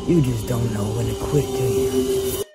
You just don't know when to quit, do you?